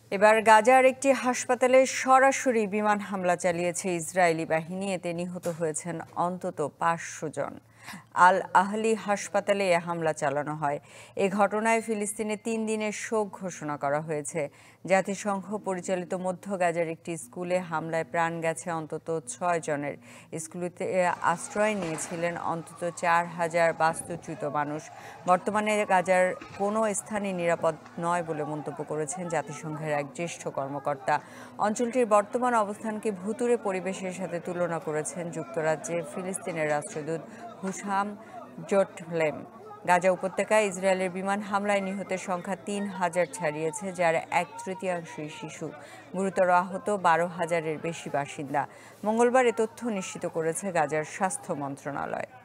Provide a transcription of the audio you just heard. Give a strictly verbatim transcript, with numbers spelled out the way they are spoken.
এবার গাজার একটি হাসপাতালে সরাসরি বিমান হামলা চালিয়েছে ইসরায়েলি বাহিনী। এতে নিহত হয়েছেন অন্তত পাঁচশো জন। আল আহলি হাসপাতালে এ হামলা চালানো হয়। এ ঘটনায় ফিলিস্তিনে তিন দিনের শোক ঘোষণা করা হয়েছে। জাতিসংঘ পরিচালিত মধ্য গাজার একটি স্কুলে হামলায় প্রাণ গেছে অন্তত ছয় জনের। স্কুলটিতে আশ্রয় নিয়েছিলেন অন্তত চার হাজার বাস্তুচ্যুত মানুষ। বর্তমানে গাজার কোনো স্থানই নিরাপদ নয় বলে মন্তব্য করেছেন জাতিসংঘের এক জ্যেষ্ঠ কর্মকর্তা। অঞ্চলটির বর্তমান অবস্থানকে ভুতুড়ে পরিবেশের সাথে তুলনা করেছেন যুক্তরাজ্যে ফিলিস্তিনের রাষ্ট্রদূত হুসাম জোটলেম। গাজা উপত্যকায় ইসরায়েলের বিমান হামলায় নিহতের সংখ্যা তিন হাজার ছাড়িয়েছে, যার এক তৃতীয়াংশই শিশু। গুরুতর আহত বারো হাজারের বেশি বাসিন্দা। মঙ্গলবার এ তথ্য নিশ্চিত করেছে গাজার স্বাস্থ্য মন্ত্রণালয়।